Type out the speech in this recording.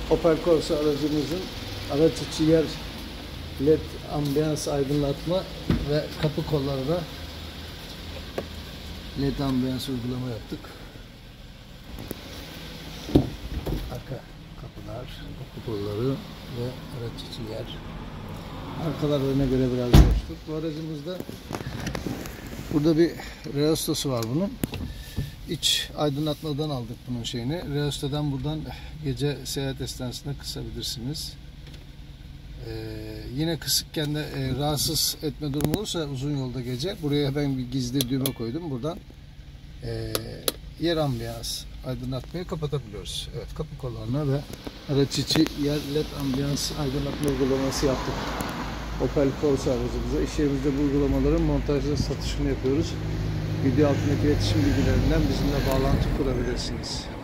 Opel Corsa aracımızın araç içi yer LED ambiyans aydınlatma ve kapı kollarına LED ambiyans uygulama yaptık. Arka kapılar, kapı kolları ve araç içi yer. Arkalar öne göre biraz boşluk. Bu aracımızda burada bir reostosu var bunun. İç aydınlatmadan aldık bunun şeyini. Reostodan buradan gece seyahat esnasında kısabilirsiniz. Yine kısıkken de rahatsız etme durumu olursa uzun yolda gece buraya ben bir gizli düğme koydum. Buradan yer ambiyans aydınlatmayı kapatabiliyoruz. Evet, kapı kollarına ve araç içi yer LED ambiyans aydınlatma uygulaması yaptık. Opel Corsa aracımıza. İş yerimizde bu uygulamaların montajlı satışını yapıyoruz. Video altındaki iletişim bilgilerinden bizimle bağlantı kurabilirsiniz.